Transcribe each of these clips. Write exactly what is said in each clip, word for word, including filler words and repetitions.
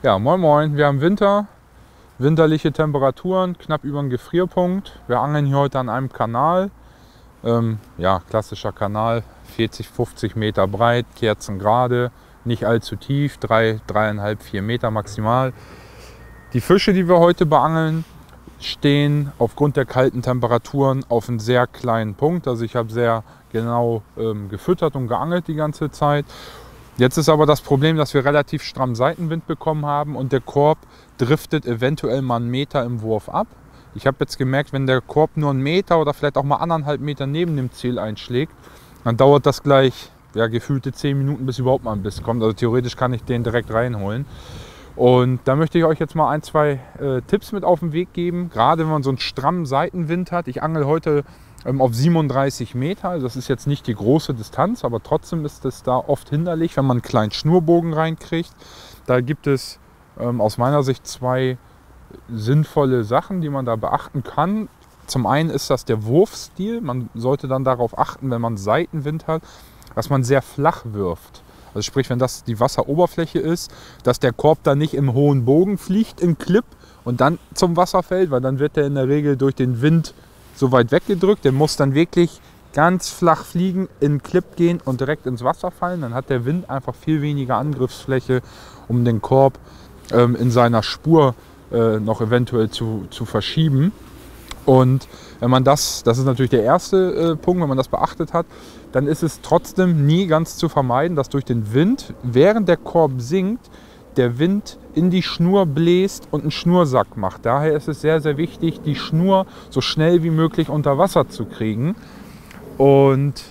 Ja, moin moin, wir haben Winter, winterliche Temperaturen, knapp über den Gefrierpunkt. Wir angeln hier heute an einem Kanal, ähm, ja, klassischer Kanal, vierzig, fünfzig Meter breit, kerzengerade, nicht allzu tief, drei, dreieinhalb, vier Meter maximal. Die Fische, die wir heute beangeln, stehen aufgrund der kalten Temperaturen auf einem sehr kleinen Punkt. Also ich habe sehr genau ähm, gefüttert und geangelt die ganze Zeit. Jetzt ist aber das Problem, dass wir relativ stramm Seitenwind bekommen haben und der Korb driftet eventuell mal einen Meter im Wurf ab. Ich habe jetzt gemerkt, wenn der Korb nur einen Meter oder vielleicht auch mal anderthalb Meter neben dem Ziel einschlägt, dann dauert das gleich ja, gefühlte zehn Minuten, bis überhaupt mal ein Biss kommt. Also theoretisch kann ich den direkt reinholen. Und da möchte ich euch jetzt mal ein, zwei äh, Tipps mit auf den Weg geben. Gerade wenn man so einen strammen Seitenwind hat. Ich angel heute ähm, auf siebenunddreißig Meter. Also das ist jetzt nicht die große Distanz, aber trotzdem ist es da oft hinderlich, wenn man einen kleinen Schnurbogen reinkriegt. Da gibt es ähm, aus meiner Sicht zwei sinnvolle Sachen, die man da beachten kann. Zum einen ist das der Wurfstil. Man sollte dann darauf achten, wenn man Seitenwind hat, dass man sehr flach wirft. Also sprich, wenn das die Wasseroberfläche ist, dass der Korb dann nicht im hohen Bogen fliegt, im Clip und dann zum Wasser fällt, weil dann wird der in der Regel durch den Wind so weit weggedrückt. Der muss dann wirklich ganz flach fliegen, in den Clip gehen und direkt ins Wasser fallen. Dann hat der Wind einfach viel weniger Angriffsfläche, um den Korb ähm, in seiner Spur äh, noch eventuell zu, zu verschieben. Und wenn man das, das ist natürlich der erste äh, Punkt, wenn man das beachtet hat, dann ist es trotzdem nie ganz zu vermeiden, dass durch den Wind, während der Korb sinkt, der Wind in die Schnur bläst und einen Schnursack macht. Daher ist es sehr, sehr wichtig, die Schnur so schnell wie möglich unter Wasser zu kriegen. Und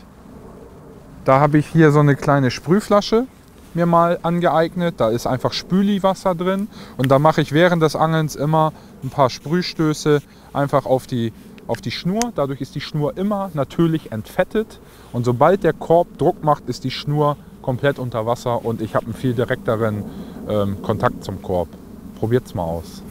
da habe ich hier so eine kleine Sprühflasche mir mal angeeignet. Da ist einfach Spüliwasser drin und da mache ich während des Angelns immer ein paar Sprühstöße einfach auf die, auf die Schnur. Dadurch ist die Schnur immer natürlich entfettet und sobald der Korb Druck macht, ist die Schnur komplett unter Wasser und ich habe einen viel direkteren ähm, Kontakt zum Korb. Probiert es mal aus.